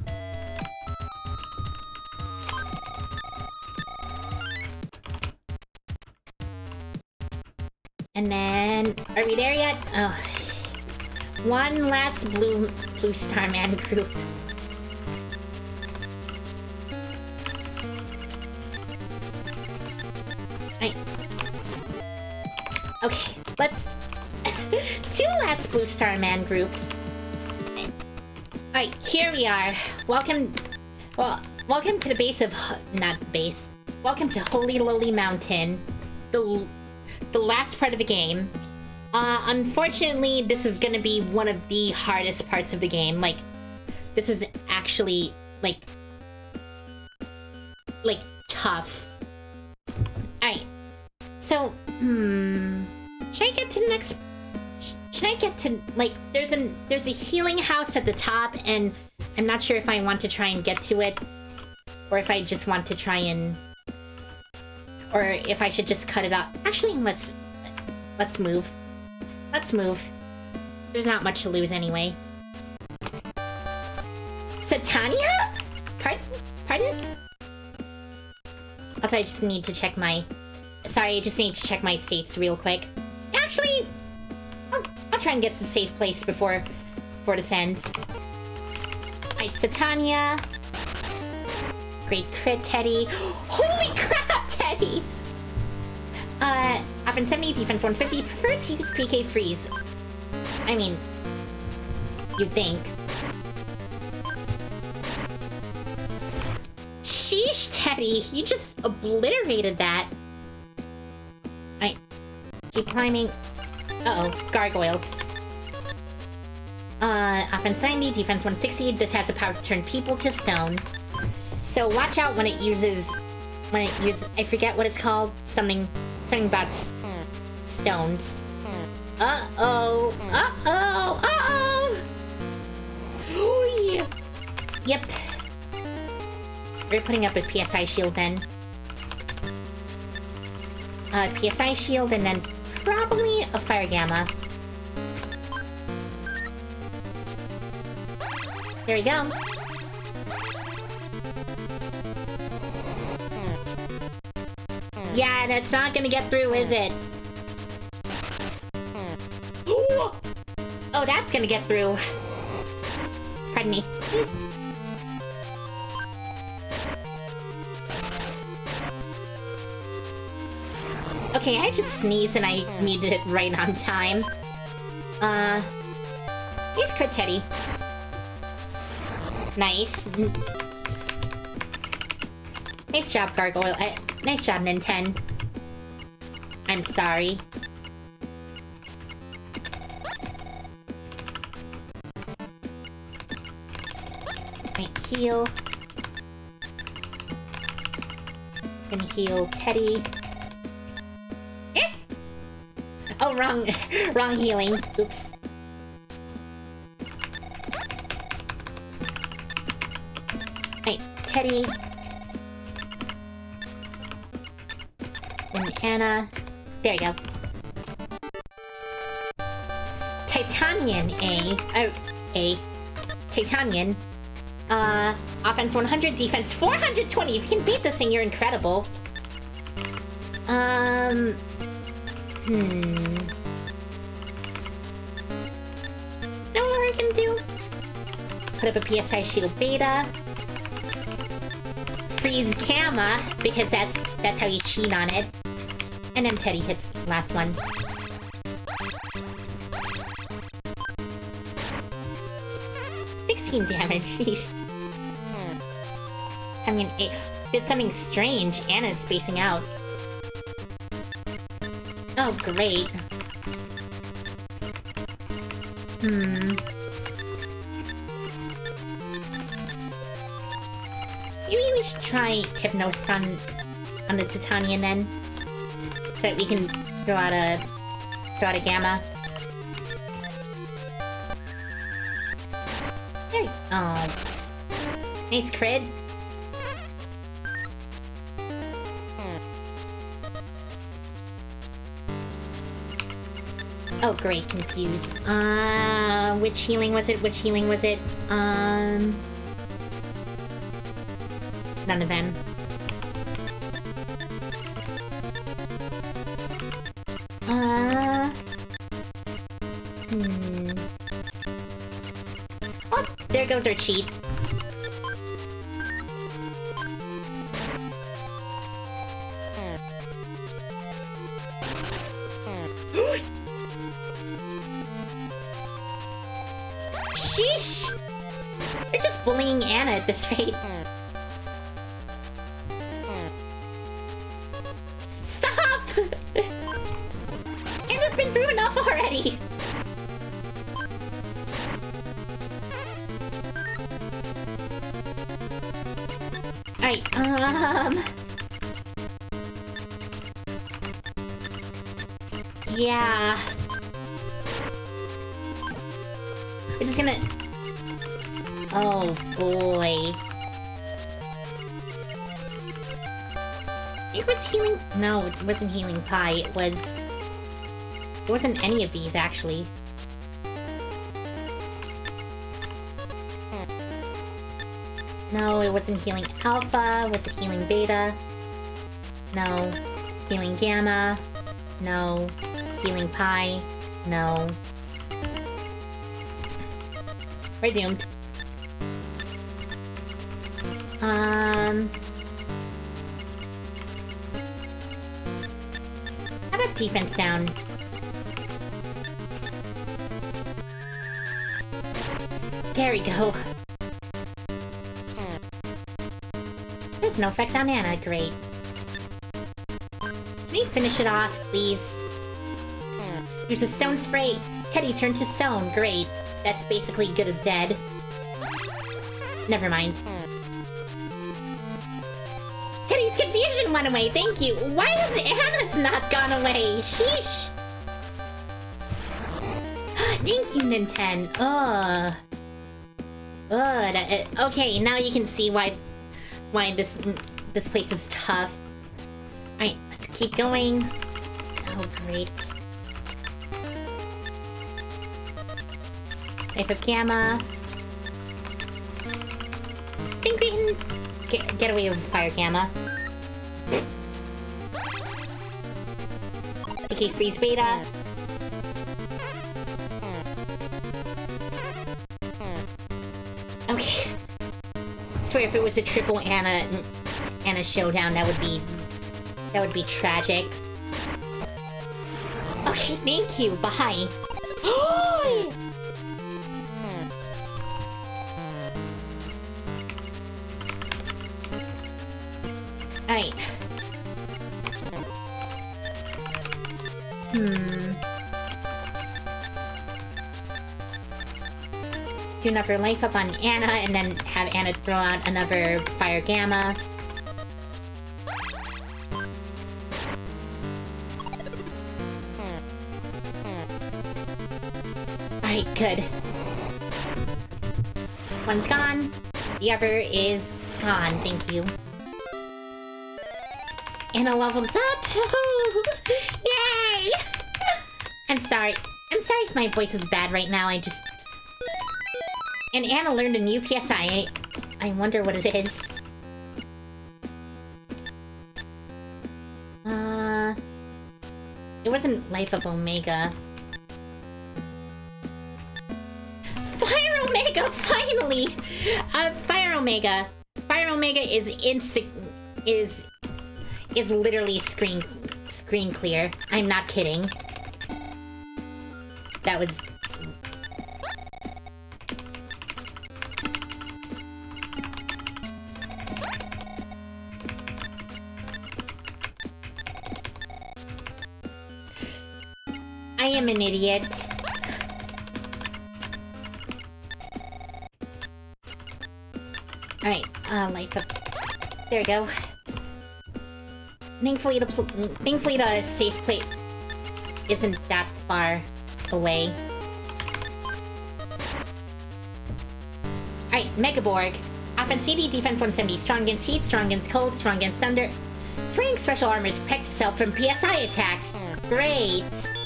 And then... Are we there yet? Oh. One last Blue Starman group. Right. Okay, let's... Two last Blue Starman groups. Alright, here we are. Welcome to the base of... Not base. Welcome to Holy Lowly Mountain. The last part of the game. Unfortunately, this is gonna be one of the hardest parts of the game. Like, this is actually, like, tough. Alright. So, should I get to the next... Should I get to, like, there's a healing house at the top, and I'm not sure if I want to try and get to it, or if I just want to try and... Or if I should just cut it up. Actually, let's move. Let's move. There's not much to lose anyway. Satania? Pardon? Also, I just need to check my... Sorry, I just need to check my states real quick. Actually, I'll try and get to a safe place before this ends. Alright, Satania. Great crit, Teddy. Holy crap, Teddy! Offense 70, defense 150. Prefers to use PK Freeze. I mean, you'd think. Sheesh, Teddy, you just obliterated that. Alright, keep climbing. Uh-oh, gargoyles. Offense 90, defense 160. This has the power to turn people to stone. So watch out when it uses... I forget what it's called. Something about stones. Uh-oh. Uh-oh. Uh-oh. Ooh. Yep. We're putting up a PSI shield then. PSI shield and then probably a Fire Gamma. There we go. Yeah, that's not gonna get through, is it? Ooh. Oh, that's gonna get through. Pardon me. Okay, I just sneezed and I needed it right on time. Here's crit Teddy. Nice. Nice job, Gargoyle. Nice job, Ninten. I'm sorry. Right, heal. Gonna heal Teddy. Eh! Oh, wrong healing. Oops. Right, Teddy. And Anna. There you go. Titanian Titanian. Offense 100, defense 420. If you can beat this thing, you're incredible. Know what I can do? Put up a PSI shield beta. Freeze Gamma, because that's how you cheat on it. And then Teddy hits the last one. Damage. I mean, it did something strange. Anna's spacing out. Oh, great. Maybe we should try Hypnosis on the Titanian then, so that we can throw out a Gamma. Oh. Nice crit. Oh, great, confused. Which healing was it? None of them. Oh, there goes our cheat. Sheesh! You're just bullying Anna at this rate. Stop! Anna's been through enough already! Alright, yeah. We're just gonna... Oh, boy. It was healing... No, it wasn't healing pie. It was... It wasn't any of these, actually. No, it wasn't healing alpha. Was it healing beta? No. Healing gamma? No. Healing pi? No. We're doomed. How about defense down? There we go. There's no effect on Anna. Great. Can you finish it off, please? Use a stone spray. Teddy turned to stone. Great. That's basically good as dead. Never mind. Teddy's confusion went away. Thank you. Why has Anna's not gone away? Sheesh. Thank you, Nintendo. Ugh. Okay, now you can see why this place is tough. Alright, let's keep going. Oh, great. Life of Gamma. I think we can get away with Fire Gamma. Okay, Freeze Beta. Okay. I swear if it was a triple Anna showdown, that would be tragic. Okay, thank you. Bye. Alright. Do another life up on Anna, and then have Anna throw out another Fire Gamma. Alright, good. One's gone. The other is gone, thank you. Anna levels up! Yay! I'm sorry. I'm sorry if my voice is bad right now, I just... And Anna learned a new PSI. I wonder what it is. It wasn't Life of Omega. Fire Omega, finally! Fire Omega. Fire Omega is literally screen clear. I'm not kidding. That was... I am an idiot. Alright, life up. There we go. Thankfully the safe plate isn't that far away. Alright, Megaborg. Offense CD, defense 170, strong against heat, strong against cold, strong against thunder. Spraying special armor to protect itself from PSI attacks. Great!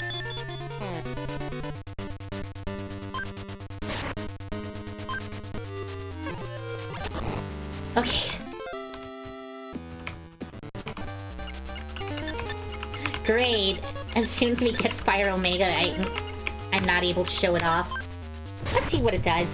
Okay. Great. As soon as we get Fire Omega, I'm not able to show it off. Let's see what it does.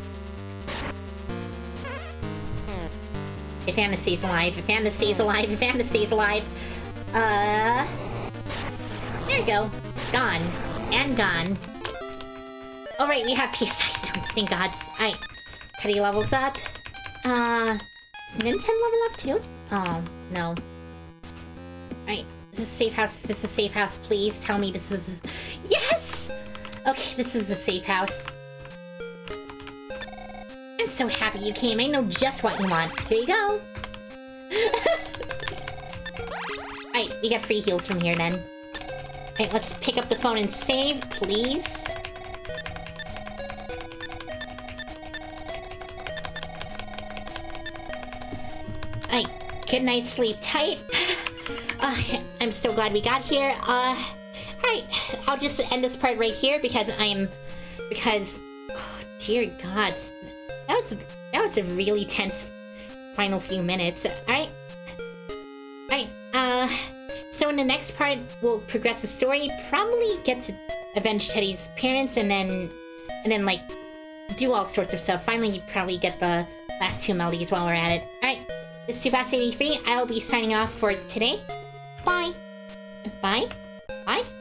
If Anna stays alive, if Anna stays alive, if Anna stays alive. There you go. Gone. And gone. Alright, we have PSI stones, thank God. Alright. Teddy levels up. Does Nintendo level up too? Oh, no. Alright, this is a safe house. This is a safe house, please. Tell me this is... Yes! Okay, this is a safe house. I'm so happy you came. I know just what you want. Here you go. Alright, we got free heals from here then. Alright, let's pick up the phone and save, please. Alright, good night, sleep tight. I'm so glad we got here. Alright, I'll just end this part right here because oh, dear God. That was a really tense final few minutes. Alright. Alright, so in the next part, we'll progress the story, probably get to avenge Teddy's parents, and then, like, do all sorts of stuff. Finally, probably get the last 2 melodies while we're at it. Alright, this is Tsubasa83. I'll be signing off for today. Bye. Bye. Bye.